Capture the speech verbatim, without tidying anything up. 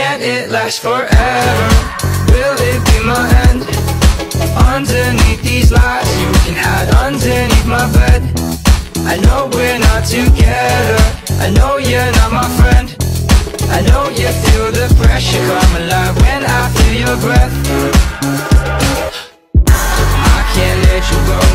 Can it last forever? Will it be my end? Underneath these lies you can hide underneath my bed. I know we're not together, I know you're not my friend. I know you feel the pressure come alive when I feel your breath. I can't let you go.